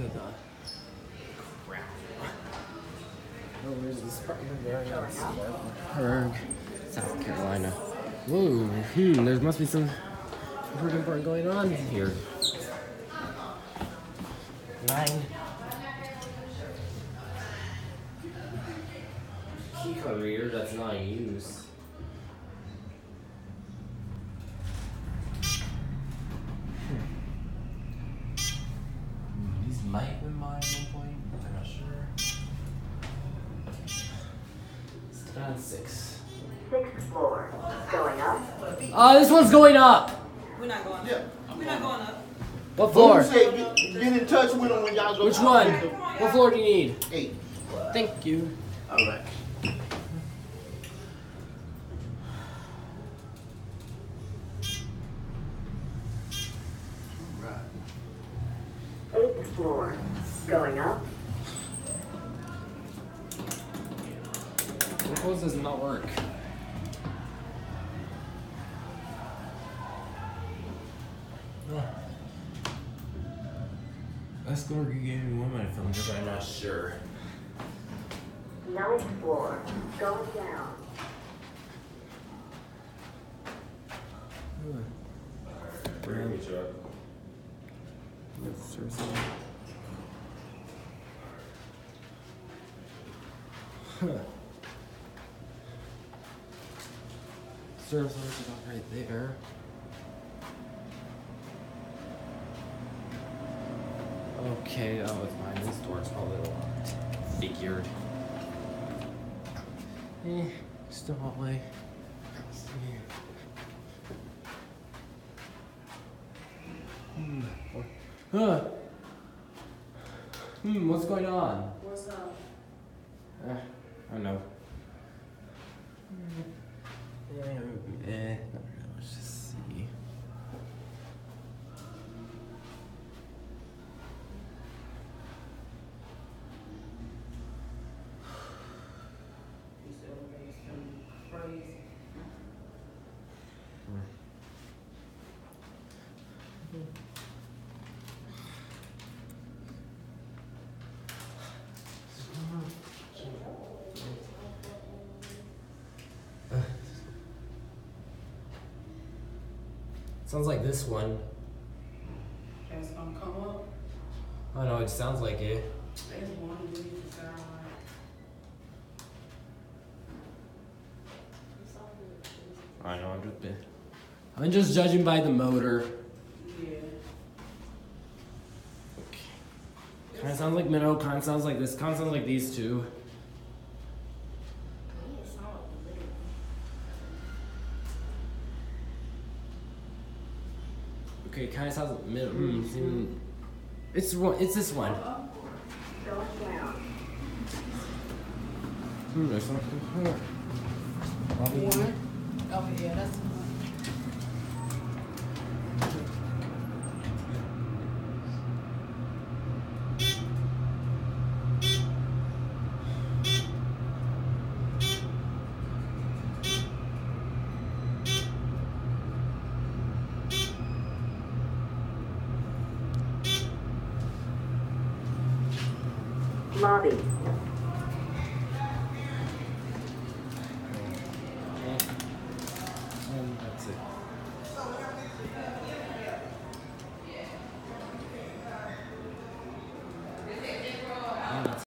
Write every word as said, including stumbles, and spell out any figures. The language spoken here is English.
god. Crap. Oh, where's this apartment? Marriott Spartanburg, South Carolina. Whoa, hmm, there must be some important part going on here. Nine. Key card reader that's not in use. These might have been mine at one point, I'm not sure. It's down six. Sixth floor. Going up. Uh, this one's going up! We're not going up. Yeah. We're not going up. What floor? Who said get, get in touch with them when y'all go. Which one? What floor do you need? Eight. Thank you. All right. Eighth floor. Going up. Suppose does not work. Escort gave woman from because I'm not sure. Ninth floor. Going down. Bring me, Chuck. Let's serve some. Huh. Serve source about right there. Okay, oh, it's mine. This door's probably locked. Figured. Eh, just a hallway. Hmm. Huh. Hmm, what's going on? What's up? Uh, I don't know. Eh, not really. Let's just see. Sounds like this one. That's gonna come up. I know, it sounds like it. There's one of these that sound like. I know, I'm just I'm just judging by the motor. Yeah. Kind of sounds like minnow, kind of sounds like this, kind of sounds like these two. Okay, kind of sounds like minnow. Mm, it's one. It's this one. Going down. Hmm, there's something here. One? Oh, yeah, that's the one. Lobby.